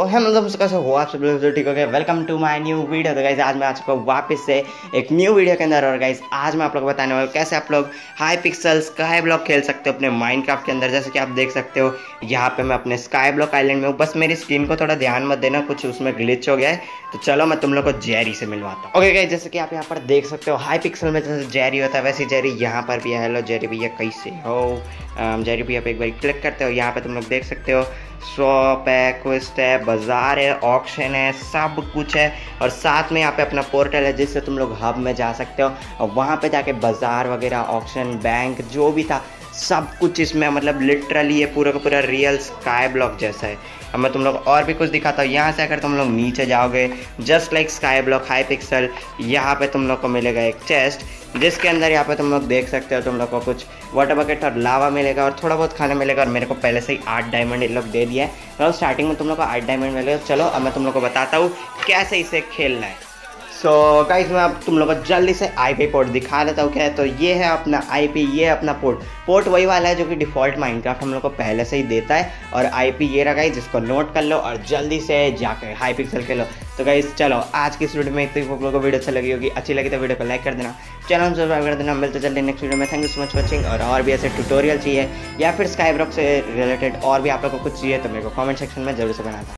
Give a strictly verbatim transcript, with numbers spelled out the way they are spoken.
है मतलब कैसे हो आप सब लोग, तो ठीक हो गया। Welcome to my new video. तो गाइस आज मैं आ चुका हूँ वापस से एक न्यू वीडियो के अंदर। और गाइस आज मैं आप लोग को बताने वाला हूँ कैसे आप लोग हाई पिक्सल स्काई ब्लॉक खेल सकते हो अपने माइनक्राफ्ट के अंदर। जैसे कि आप देख सकते हो यहाँ पे मैं अपने स्काई ब्लॉक आइलैंड में हूँ। बस मेरी स्क्रीन को थोड़ा ध्यान मत देना, कुछ उसमें ग्लिच हो गया है। तो चलो मैं तुम लोग को जेरी से मिलवाता हूँ। ओके गाइस, जैसे कि आप यहाँ पर देख सकते हो हाई पिक्सल में जैसे जेरी होता है वैसे जेरी यहाँ पर भी है। हेलो जेरी भैया, कैसे हो? जेरी भैया पे एक बार क्लिक करते हो, यहाँ पे तुम लोग देख सकते हो शॉप है, क्वेस्ट है, बाजार है, ऑक्शन है, सब कुछ है। और साथ में यहाँ पे अपना पोर्टल है जिससे तुम लोग हब में जा सकते हो और वहाँ पे जाके बाजार वगैरह, ऑक्शन, बैंक जो भी था सब कुछ इसमें, मतलब लिटरली ये पूरा का पूरा रियल स्काई ब्लॉक जैसा है। अब मैं तुम लोग और भी कुछ दिखाता हूँ। यहाँ से अगर तुम लोग नीचे जाओगे just like sky block Hypixel, यहाँ पे तुम लोग को मिलेगा एक चेस्ट जिसके अंदर यहाँ पे तुम लोग देख सकते हो तुम लोग को कुछ वाटर बकेट और लावा मिलेगा और थोड़ा बहुत खाना मिलेगा। और मेरे को पहले से ही आठ डायमंड ये लोग दे दिया है, मतलब स्टार्टिंग में तुम लोग को आठ डायमंड मिलेगा। चलो अब मैं तुम लोग को बताता हूँ कैसे इसे खेलना है। सो so, गाइस मैं अब तुम लोग को जल्दी से आईपी पोर्ट दिखा देता हूँ क्या है। तो ये है अपना आईपी, ये है अपना पोर्ट। पोर्ट वही वाला है जो कि डिफ़ॉल्ट माइनक्राफ्ट हम लोग को पहले से ही देता है। और आईपी ये रहा गाइस, जिसको नोट कर लो और जल्दी से जाकर हाई पिक्सल खेलो। तो गाइस चलो आज की इस वीडियो में इतनी आप लोगों को वीडियो अच्छी लगी होगी, अच्छी लगी तो वीडियो को लाइक कर देना, चैनल सब्सक्राइब कर देना। मिलते जल्दी नेक्स्ट वीडियो में। Thank you so much watching. और और भी ऐसे ट्यूटोरियल चाहिए या फिर स्काई ब्लॉक से रिलेटेड और भी आप लोग को कुछ चाहिए तो मेरे को कमेंट सेक्शन में जरूर से बनाना।